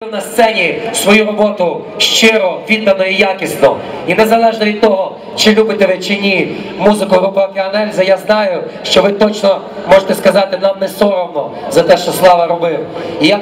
На сцені свою роботу щиро, віддано і якісно. І незалежно від того, чи любите ви чи ні музику групи «Океан Ельзи», я знаю, що ви точно можете сказати, нам не соромно за те, що Слава робив. І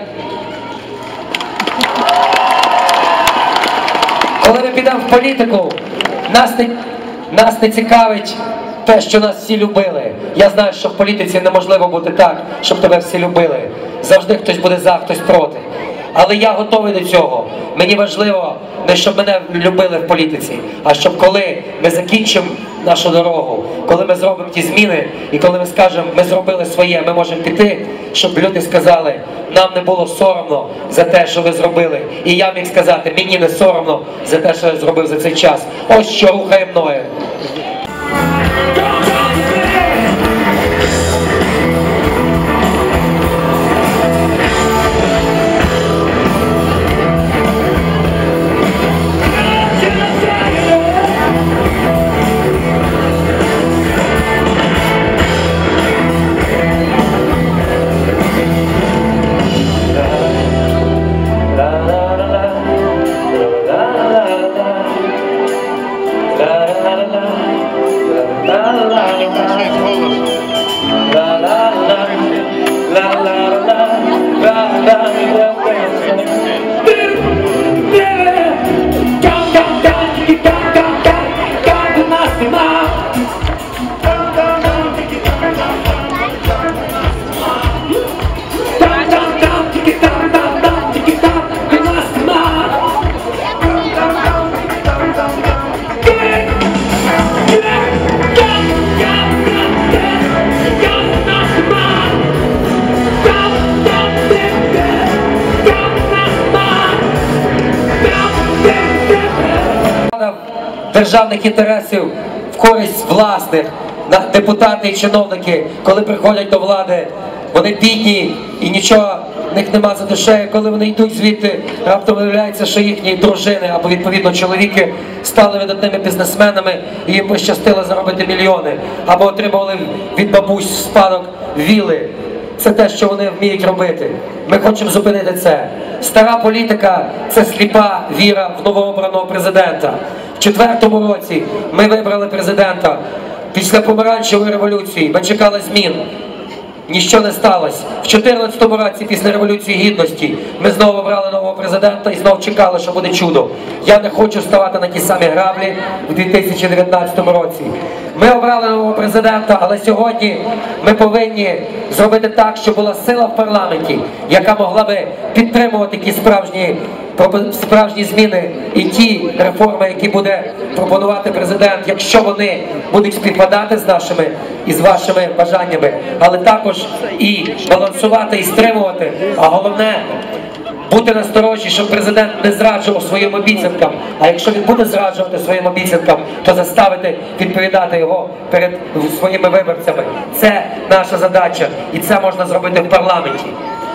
коли ми підемо в політику, нас не цікавить те, що нас всі любили. Я знаю, що в політиці неможливо бути так, щоб тебе всі любили. Завжди хтось буде за, хтось проти. Але я готовий до цього. Мені важливо не щоб мене любили в політиці, а щоб коли ми закінчимо нашу дорогу, коли ми зробимо ті зміни, і коли ми скажемо, ми зробили своє, ми можемо піти, щоб люди сказали, нам не було соромно за те, що ви зробили. І я міг сказати, мені не соромно за те, що я зробив за цей час. Ось що рухає мною. Державних інтересів в користь власних. Депутати і чиновники, коли приходять до влади, вони бідні і нічого в них нема за душею. Коли вони йдуть звідти, раптом виявляється, що їхні дружини або відповідно чоловіки стали видатними бізнесменами і їм пощастило заробити мільйони. Або отримували від бабусь в спадок віли. Це те, що вони вміють робити. Ми хочемо зупинити це. Стара політика – це сліпа віра в новообраного президента. В 2004 році ми вибрали президента. Після помаранчевої революції ми чекали змін. Ніщо не сталося. В 2014 році, після Революції Гідності, ми знову обрали нового президента і знову чекали, що буде чудо. Я не хочу ставати на ті самі граблі в 2019 році. Ми обрали нового президента, але сьогодні ми повинні зробити так, щоб була сила в парламенті, яка могла би підтримувати ті справжні зміни і ті реформи, які буде пропонувати президент, якщо вони будуть співпадати з нашими і з вашими бажаннями, але також і балансувати, і стримувати, а головне бути насторожі, щоб президент не зраджував своїм обіцянкам, а якщо він буде зраджувати своїм обіцянкам, то заставити відповідати його перед своїми виборцями. Це наша задача, і це можна зробити в парламенті.